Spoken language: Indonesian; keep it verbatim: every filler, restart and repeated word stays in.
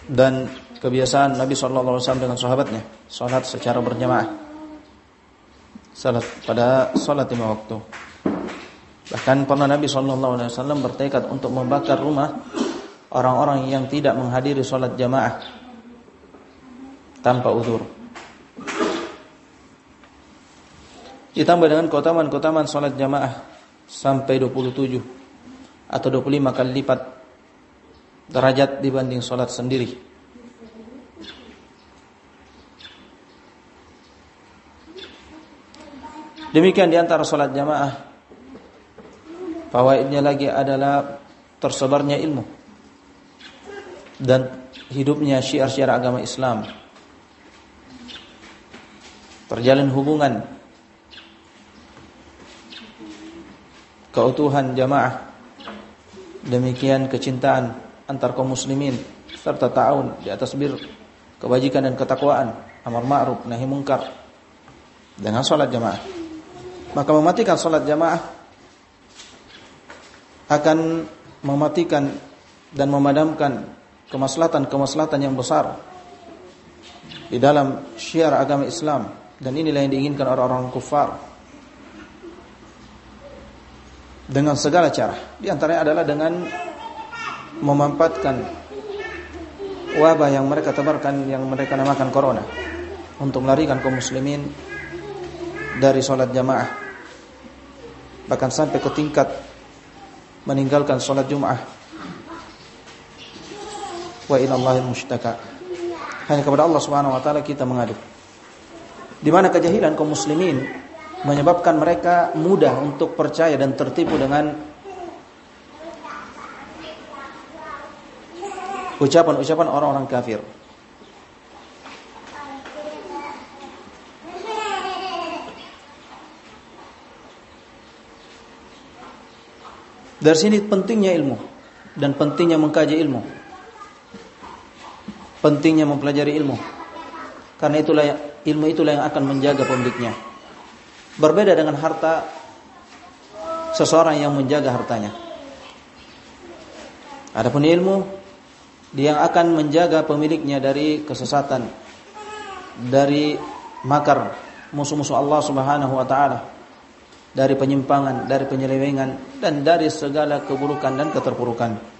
dan kebiasaan Nabi shallallahu alaihi wasallam dengan sahabatnya, salat secara berjamaah, salat pada salat lima waktu. Bahkan pernah Nabi shallallahu alaihi wasallam bertekad untuk membakar rumah orang-orang yang tidak menghadiri salat jamaah tanpa uzur. Ditambah dengan keutamaan-keutamaan salat jamaah sampai dua puluh tujuh atau dua puluh lima kali lipat derajat dibanding salat sendiri. Demikian di antara salat jamaah, fawaidnya lagi adalah tersebarnya ilmu dan hidupnya syiar-syiar agama Islam. Terjalin hubungan keutuhan jamaah, demikian kecintaan antar kaum muslimin serta ta'awun di atas bir kebajikan dan ketakwaan, amar ma'ruf nahi mungkar dengan salat jamaah. Maka mematikan salat jamaah akan mematikan dan memadamkan kemaslahatan-kemaslahatan yang besar di dalam syiar agama Islam, dan inilah yang diinginkan orang-orang kufar dengan segala cara. Di antaranya adalah dengan memanfaatkan wabah yang mereka tebarkan, yang mereka namakan corona, untuk melarikan kaum muslimin dari salat jamaah, bahkan sampai ke tingkat meninggalkan salat Jumat. Wa ilallahil mushtaka. Hanya kepada Allah Subhanahu wa taala kita mengadu. Di mana kejahilan kaum muslimin menyebabkan mereka mudah untuk percaya dan tertipu dengan ucapan-ucapan orang-orang kafir. Dari sini pentingnya ilmu dan pentingnya mengkaji ilmu, pentingnya mempelajari ilmu, karena itulah ilmu itulah yang akan menjaga pemiliknya. Berbeda dengan harta, seseorang yang menjaga hartanya. Adapun ilmu, dia yang akan menjaga pemiliknya dari kesesatan, dari makar musuh-musuh Allah Subhanahu wa taala, dari penyimpangan, dari penyelewengan, dan dari segala keburukan dan keterpurukan.